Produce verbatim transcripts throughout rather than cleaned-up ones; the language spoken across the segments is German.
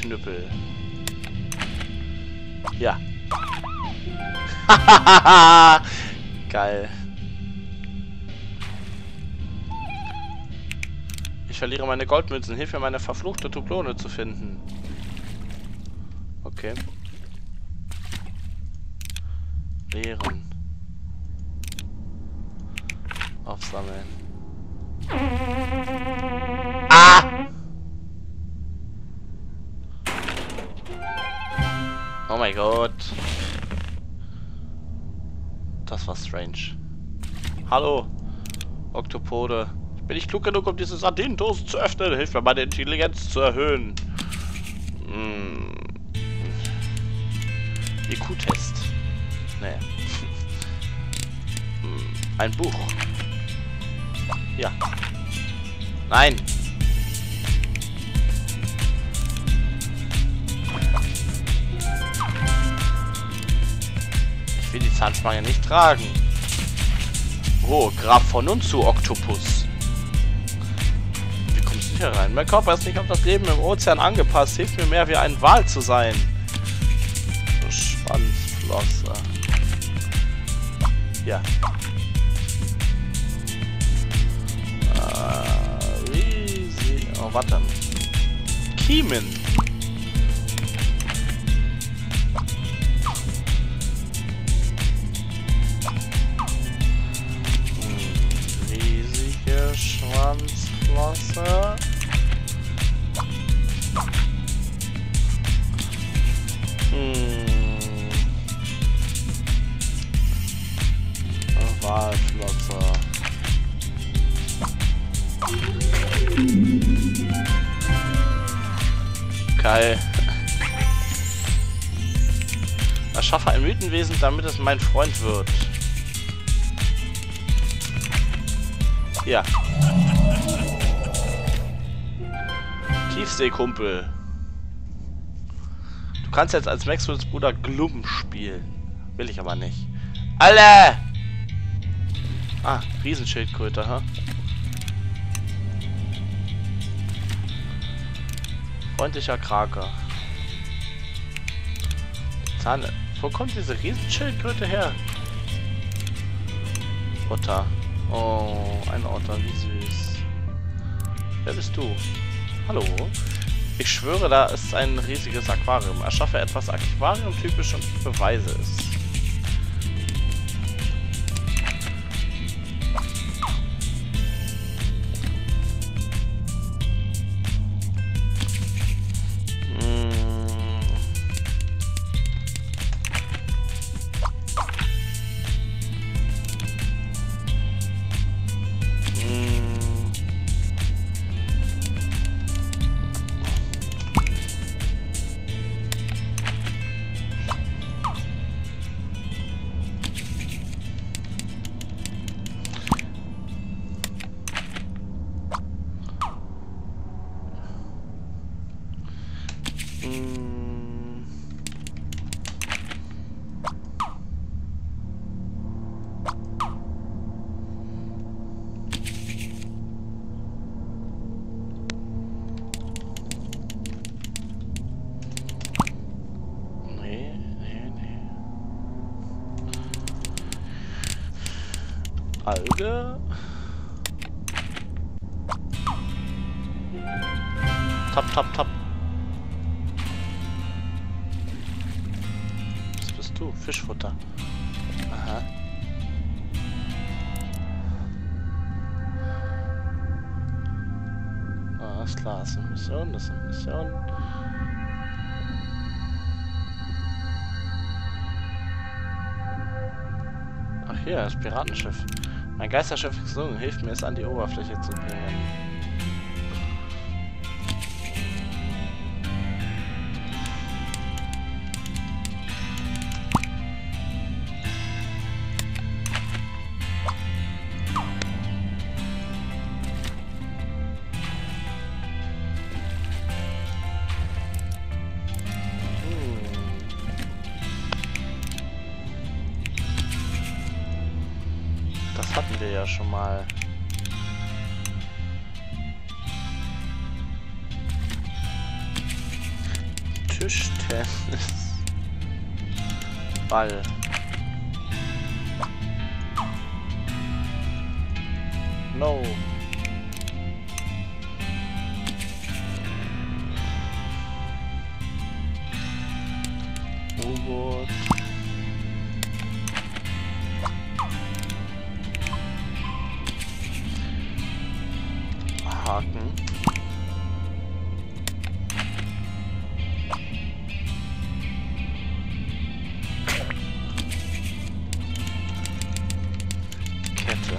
Knüppel. Ja. Geil. Ich verliere meine Goldmünzen. Hilf mir, meine verfluchte Dublone zu finden. Okay. Lehren. Aufsammeln. Ah! Oh mein Gott. Das war strange. Hallo, Oktopode. Bin ich klug genug, um diese Sardinendosen zu öffnen? Hilf mir, meine Intelligenz zu erhöhen. Hm. I Q-Test. Nee. Hm. Ein Buch. Ja. Nein. Ich will die Zahnspange nicht tragen. Oh, Grab von und zu, Oktopus. Wie kommst du hier rein? Mein Körper ist nicht auf das Leben im Ozean angepasst. Hilft mir mehr, wie ein Wal zu sein. So Schwanzflosse. Ja. Äh, riesig. Oh, warte. Kiemen. Schwanzflosse. Hm. Walflosse. Geil. Erschaffe ein Mythenwesen, damit es mein Freund wird. Ja. Tiefseekumpel. Du kannst jetzt als Maxwells Bruder Glum spielen. Will ich aber nicht. Alle! Ah, Riesenschildkröte, ha? Freundlicher Kraker. Zahne. Wo kommt diese Riesenschildkröte her? Otter. Oh, ein Otter, wie süß. Wer bist du? Hallo? Ich schwöre, da ist ein riesiges Aquarium. Erschaffe etwas Aquarium-typisch und ich beweise es. Alge. Tap, tap, tap. Was bist du? Fischfutter. Aha. Ah, alles klar. Das ist eine Mission, das ist eine Mission. Ach hier, das Piratenschiff. Mein Geisterschiff ist gesungen, hilft mir es an die Oberfläche zu bringen. Das hatten wir ja schon mal. Tischtennis. Ball. No. U-Boot. Haken. Kette.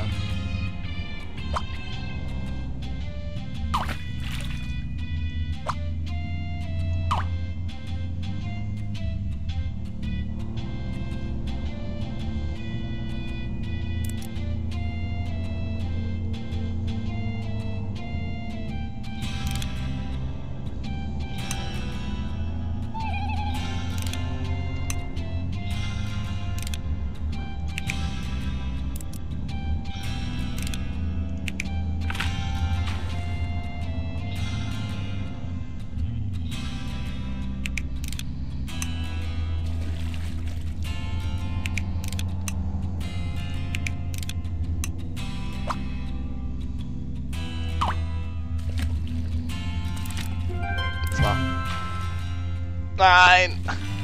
Nein!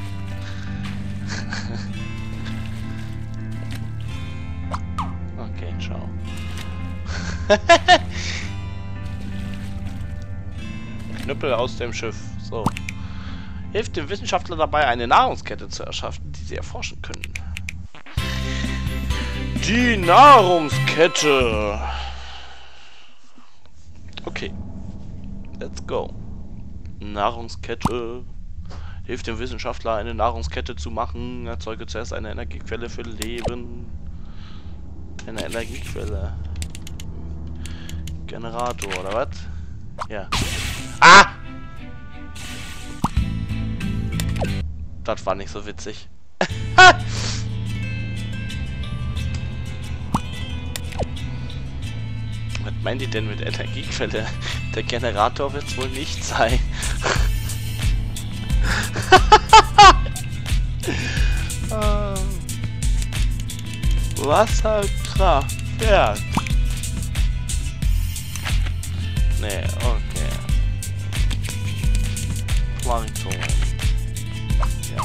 Okay, ciao. Knüppel aus dem Schiff. So. Hilft dem Wissenschaftler dabei, eine Nahrungskette zu erschaffen, die sie erforschen können. Die Nahrungskette. Okay. Let's go. Nahrungskette. Hilft dem Wissenschaftler, eine Nahrungskette zu machen. Erzeuge zuerst eine Energiequelle für Leben. Eine Energiequelle. Generator, oder was? Ja. Ah! Das war nicht so witzig. Was meint ihr denn mit Energiequelle? Der Generator wird es wohl nicht sein. Wasserkraftwerk. Nee, okay. Plankton. Ja.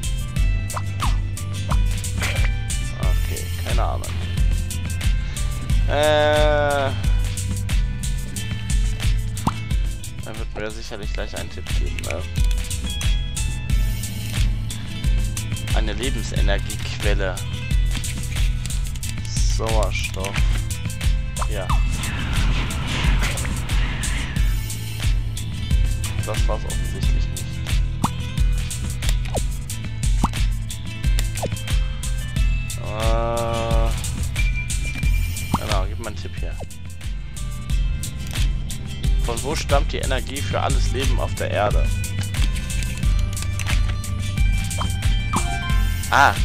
Okay, keine Ahnung. Äh. Er wird mir sicherlich gleich einen Tipp geben, ne? Eine Lebensenergiequelle. Sauerstoff. Ja. Das war's offensichtlich nicht. Äh, genau, gib mal einen Tipp hier. Von wo stammt die Energie für alles Leben auf der Erde? Ah.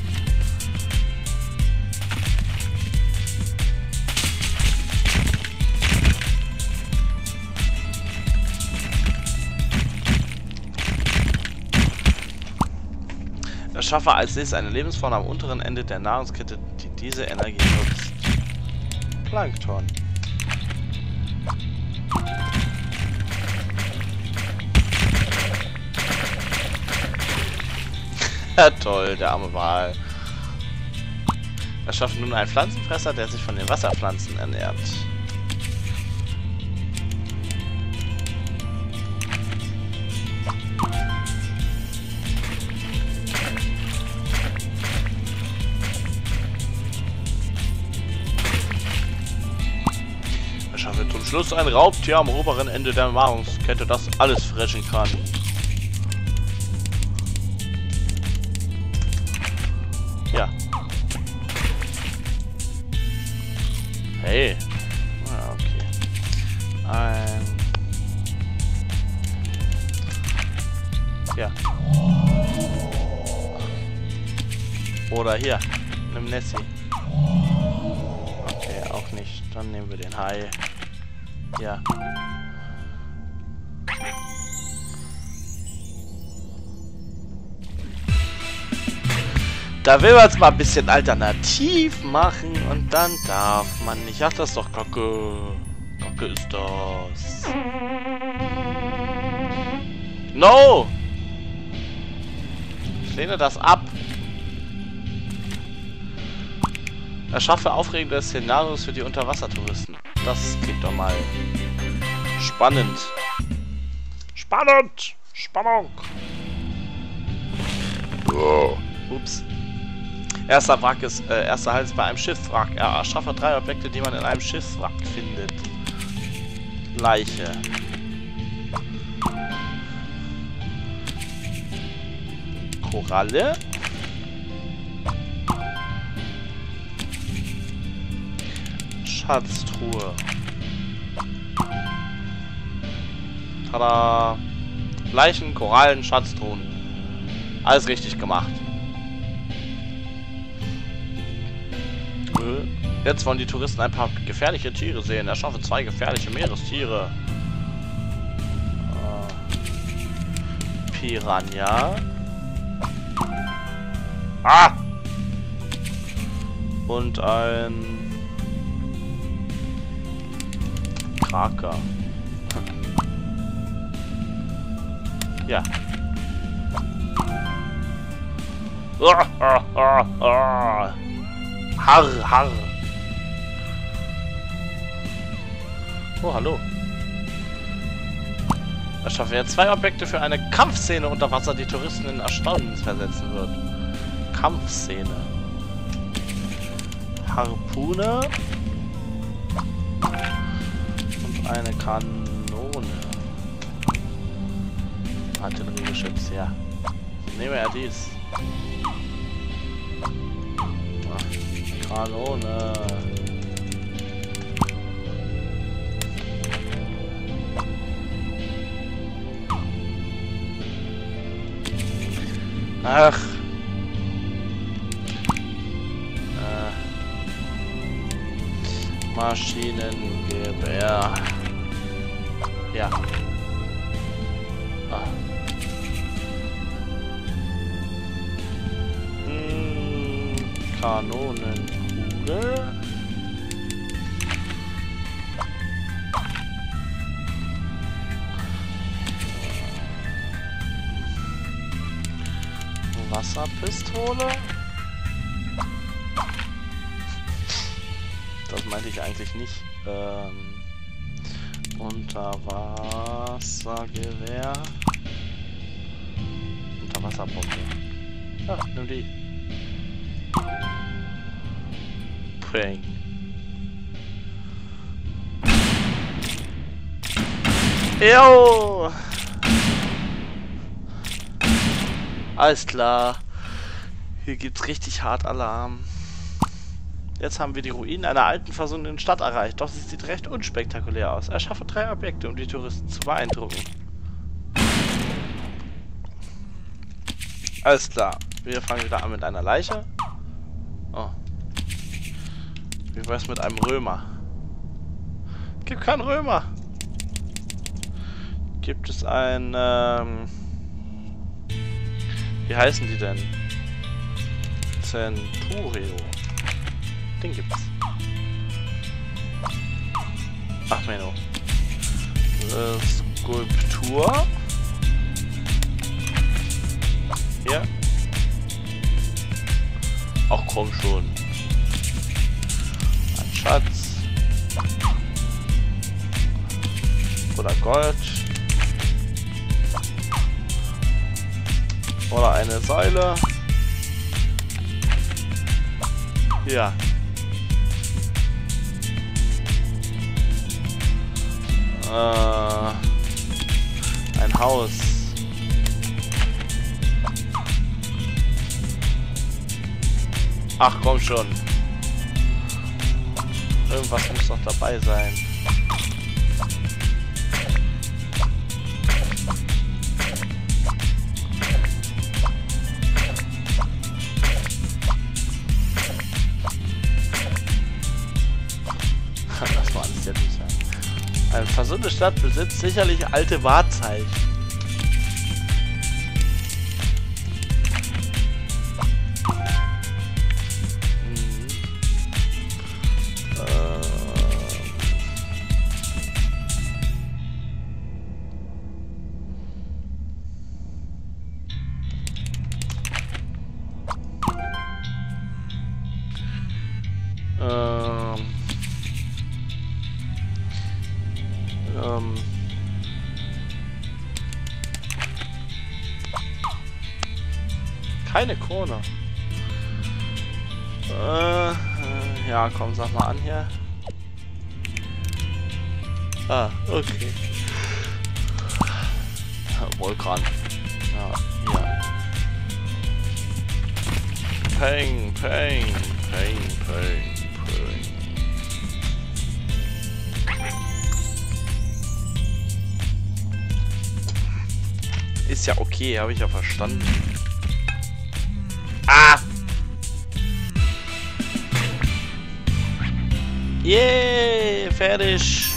Erschaffe als nächstes eine Lebensform am unteren Ende der Nahrungskette, die diese Energie nutzt. Plankton. Ja, toll, der arme Wal. Erschaffe nun einen Pflanzenfresser, der sich von den Wasserpflanzen ernährt. Erschaffe zum Schluss ein Raubtier am oberen Ende der Nahrungskette, das alles fressen kann. Ja. Hey. Ah, okay. Ein... Ja. Oder hier. Nimm Nessie. Okay, auch nicht. Dann nehmen wir den Hai. Ja. Da will man es mal ein bisschen alternativ machen und dann darf man nicht. Ach, das ist doch Kacke. Kacke ist das. No! Ich lehne das ab. Erschaffe aufregende Szenarios für die Unterwassertouristen. Das klingt doch mal spannend. Spannend! Spannung! Oh. Ups. Erster Wrack ist, äh, erster Halt ist bei einem Schiffswrack. Er erschaffe drei Objekte, die man in einem Schiffswrack findet. Leiche. Koralle. Schatztruhe. Tada. Leichen, Korallen, Schatztruhen. Alles richtig gemacht. Jetzt wollen die Touristen ein paar gefährliche Tiere sehen. Erschaffe zwei gefährliche Meerestiere. Äh, Piranha. Ah! Und ein Kraker. Ja. Ah, ah, ah, ah. Harr, harr. Oh, hallo. Erschaffe jetzt zwei Objekte für eine Kampfszene unter Wasser, die Touristen in Erstaunen versetzen wird. Kampfszene. Harpune. Und eine Kanone. Artilleriegeschütz, ja. Nehme er dies. Kanone. Ach. Äh. Maschinengewehr. Ja. Ah. Hm, Kanonenkugel. Wasserpistole? Das meinte ich eigentlich nicht. Ähm, Unterwassergewehr. Unterwasserpumpe. Ja, nimm die. Pring. Jo! Alles klar. Hier gibt's richtig hart Alarm. Jetzt haben wir die Ruinen einer alten, versunkenen Stadt erreicht. Doch sie sieht recht unspektakulär aus. Erschaffe drei Objekte, um die Touristen zu beeindrucken. Alles klar. Wir fangen wieder an mit einer Leiche. Oh. Wie wär's mit einem Römer? Gibt keinen Römer. Gibt es ein, ähm... wie heißen die denn? Centurio. Den gibt's. Ach, Menno. Äh, Skulptur. Hier. Ach komm schon. Ein Schatz. Oder Gold. Oder eine Säule. Ja. Äh, ein Haus. Ach komm schon. Irgendwas muss noch dabei sein. Das war alles jetzt nicht sein. Eine versuchte Stadt besitzt sicherlich alte Wahrzeichen. Ähm... Keine Krone. Äh, äh, ja, komm, sag mal an hier. Ah, okay. Vulkan. Ja, ja. Peng, peng, peng, peng, peng. Ist ja okay, habe ich ja verstanden. Ah! Yeah, fertig.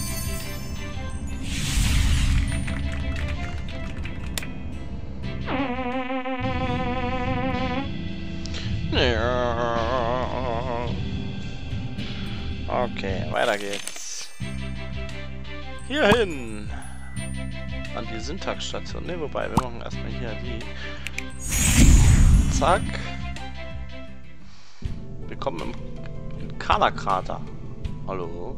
Okay, weiter geht's. Hierhin. An die Syntaxstation. Ne, wobei, wir machen erstmal hier die. Zack. Wir kommen im Kala-Krater. Hallo.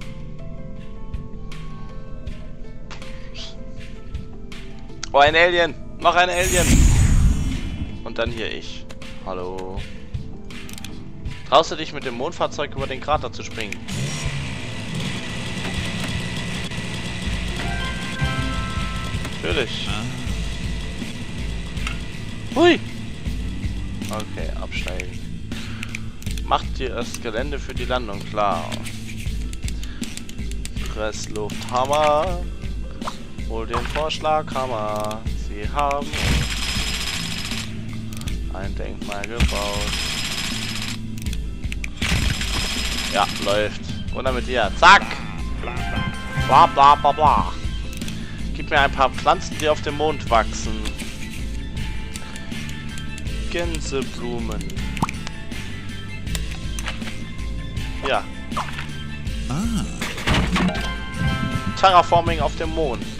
Oh, ein Alien. Noch ein Alien. Und dann hier ich. Hallo. Traust du dich mit dem Mondfahrzeug über den Krater zu springen? Natürlich. Hui. Okay, absteigen. Macht dir das Gelände für die Landung klar. Presslufthammer. Hol den Vorschlaghammer. Sie haben ein Denkmal gebaut. Ja, läuft. Runter mit dir. Zack! Bla bla bla bla. Gib mir ein paar Pflanzen, die auf dem Mond wachsen. Gänseblumen. Ja. Ah. Terraforming auf dem Mond.